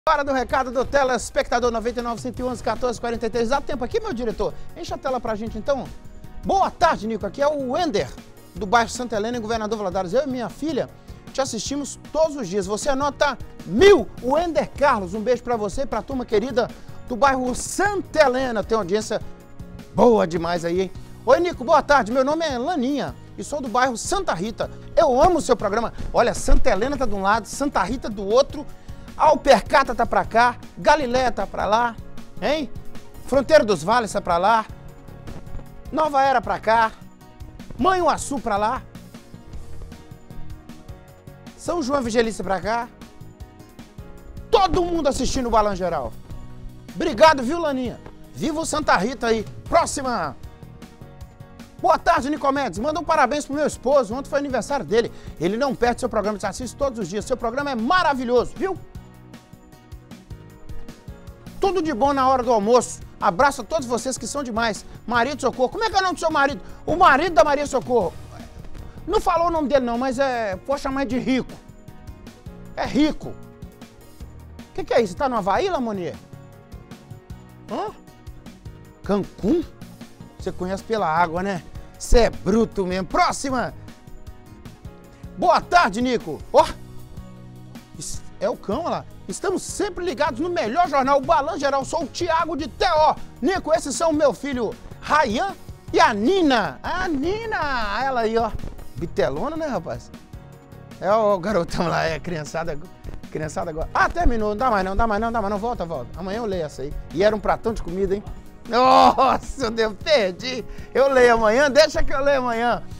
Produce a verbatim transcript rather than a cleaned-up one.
Hora do recado do telespectador noventa e nove, cento e onze, quatorze, quarenta e três. Dá tempo aqui, meu diretor? Enche a tela pra gente, então. Boa tarde, Nico. Aqui é o Wender, do bairro Santa Helena, em Governador Valadares. Eu e minha filha te assistimos todos os dias. Você anota mil. O Wender Carlos, um beijo pra você e pra turma querida do bairro Santa Helena. Tem audiência boa demais aí, hein? Oi, Nico, boa tarde. Meu nome é Laninha e sou do bairro Santa Rita. Eu amo o seu programa. Olha, Santa Helena tá de um lado, Santa Rita do outro. Alpercata tá pra cá, Galiléia tá pra lá, hein? Fronteira dos Vales tá pra lá, Nova Era pra cá, Manhuaçu pra lá, São João Evangelista pra cá. Todo mundo assistindo o Balanço Geral. Obrigado, viu, Laninha? Viva o Santa Rita aí. Próxima! Boa tarde, Nicomedes. Manda um parabéns pro meu esposo. Ontem foi aniversário dele. Ele não perde seu programa, te assiste todos os dias. Seu programa é maravilhoso, viu? Tudo de bom na hora do almoço. Abraço a todos vocês que são demais. Maria de Socorro. Como é que é o nome do seu marido? O marido da Maria Socorro. Não falou o nome dele não, mas é... Vou chamar de Rico. É Rico. O que, que é isso? Você tá no Havaí, Lamonier? Hã? Cancún? Você conhece pela água, né? Você é bruto mesmo. Próxima! Boa tarde, Nico. Ó! Oh, é o cão, olha lá. Estamos sempre ligados no melhor jornal, o Balanço Geral. Sou o Thiago de Teó. Nico, esses são o meu filho Rayan e a Nina. A Nina! Ela aí, ó. Bitelona, né, rapaz? É o garotão lá, é criançada. Criançada agora. Ah, terminou. Não dá mais não, dá mais não, dá mais não. Volta, volta. Amanhã eu leio essa aí. E era um pratão de comida, hein? Nossa, eu perdi. Eu leio amanhã, deixa que eu leio amanhã.